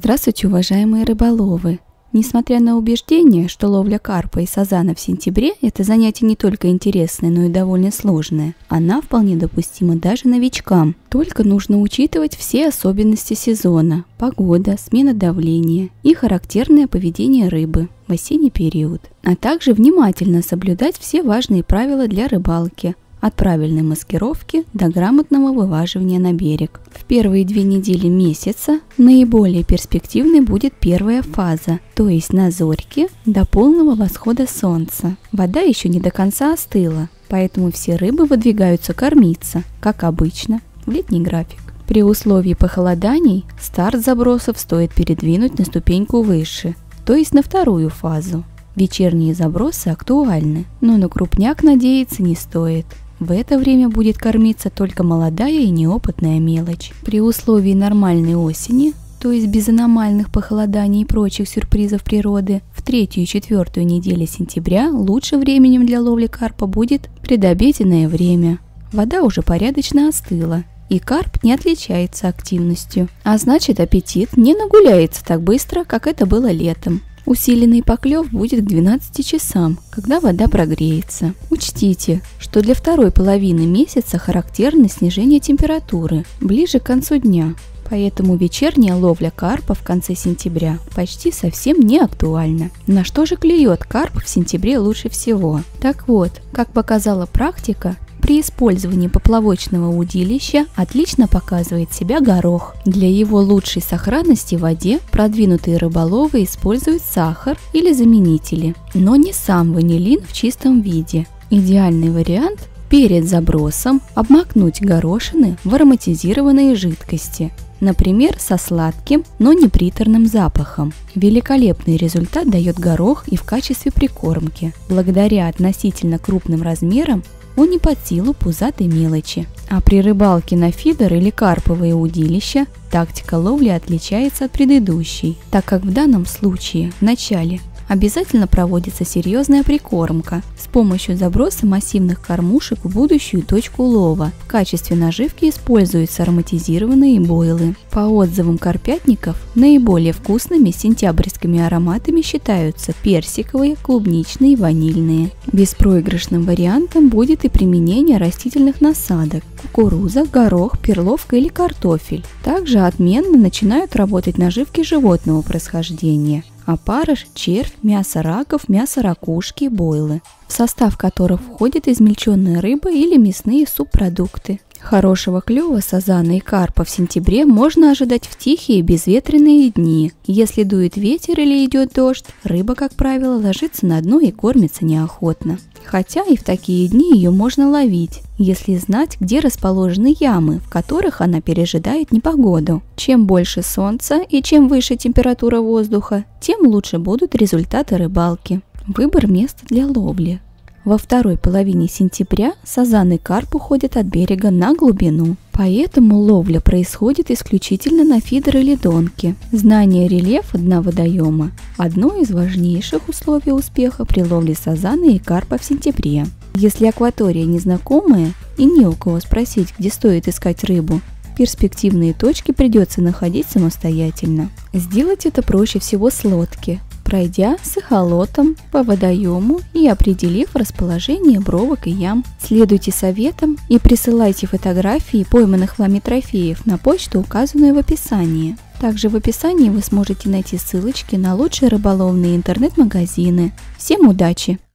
Здравствуйте, уважаемые рыболовы! Несмотря на убеждение, что ловля карпа и сазана в сентябре – это занятие не только интересное, но и довольно сложное, она вполне допустима даже новичкам. Только нужно учитывать все особенности сезона – погода, смена давления и характерное поведение рыбы в осенний период, а также внимательно соблюдать все важные правила для рыбалки – от правильной маскировки до грамотного вываживания на берег. В первые 2 недели месяца наиболее перспективной будет первая фаза, то есть на зорьке до полного восхода солнца. Вода еще не до конца остыла, поэтому все рыбы выдвигаются кормиться, как обычно, в летний график. При условии похолоданий старт забросов стоит передвинуть на ступеньку выше, то есть на вторую фазу. Вечерние забросы актуальны, но на крупняк надеяться не стоит. В это время будет кормиться только молодая и неопытная мелочь. При условии нормальной осени, то есть без аномальных похолоданий и прочих сюрпризов природы, в 3-ю и 4-ю недели сентября лучшим временем для ловли карпа будет предобеденное время. Вода уже порядочно остыла, и карп не отличается активностью, а значит аппетит не нагуляется так быстро, как это было летом. Усиленный поклев будет к 12 часам, когда вода прогреется. Учтите, что для второй половины месяца характерно снижение температуры ближе к концу дня, поэтому вечерняя ловля карпа в конце сентября почти совсем не актуальна. На что же клюет карп в сентябре лучше всего? Так вот, как показала практика, при использовании поплавочного удилища отлично показывает себя горох. Для его лучшей сохранности в воде продвинутые рыболовы используют сахар или заменители, но не сам ванилин в чистом виде. Идеальный вариант – перед забросом обмакнуть горошины в ароматизированные жидкости, например, со сладким, но не приторным запахом. Великолепный результат дает горох и в качестве прикормки. Благодаря относительно крупным размерам он не под силу пузатой мелочи. А при рыбалке на фидер или карповые удилища тактика ловли отличается от предыдущей, так как в данном случае в начале обязательно проводится серьезная прикормка с помощью заброса массивных кормушек в будущую точку лова. В качестве наживки используются ароматизированные бойлы. По отзывам карпятников, наиболее вкусными сентябрьскими ароматами считаются персиковые, клубничные и ванильные. Беспроигрышным вариантом будет и применение растительных насадок – кукуруза, горох, перловка или картофель. Также отменно начинают работать наживки животного происхождения – опарыш, червь, мясо раков, мясо ракушки, бойлы, в состав которых входит измельченная рыба или мясные субпродукты. Хорошего клёва сазана и карпа в сентябре можно ожидать в тихие безветренные дни. Если дует ветер или идет дождь, рыба, как правило, ложится на дно и кормится неохотно. Хотя и в такие дни ее можно ловить, если знать, где расположены ямы, в которых она пережидает непогоду. Чем больше солнца и чем выше температура воздуха, тем лучше будут результаты рыбалки. Выбор места для ловли. Во второй половине сентября сазан и карп уходят от берега на глубину, поэтому ловля происходит исключительно на фидер или донки. Знание рельефа дна водоема – одно из важнейших условий успеха при ловле сазана и карпа в сентябре. Если акватория незнакомая и не у кого спросить, где стоит искать рыбу, перспективные точки придется находить самостоятельно. Сделать это проще всего с лодки, пройдя с эхолотом по водоему и определив расположение бровок и ям. Следуйте советам и присылайте фотографии пойманных вами трофеев на почту, указанную в описании. Также в описании вы сможете найти ссылочки на лучшие рыболовные интернет-магазины. Всем удачи!